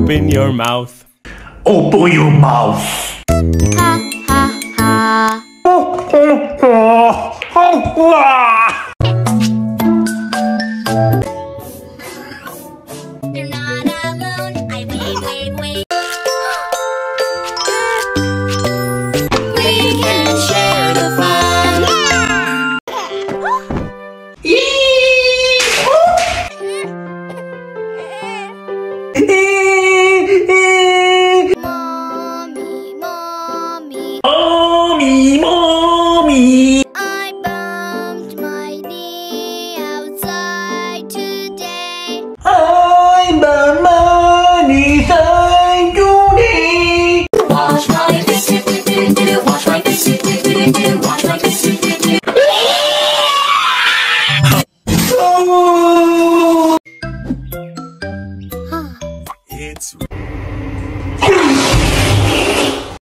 Open your mouth. Open your mouth. Ha ha ha. You're not alone. I wait. We can share the fun. Mommy. I bumped my knee outside today. I bumped my knee outside today. Wash my face, wash my face, wash my face. Oh. It's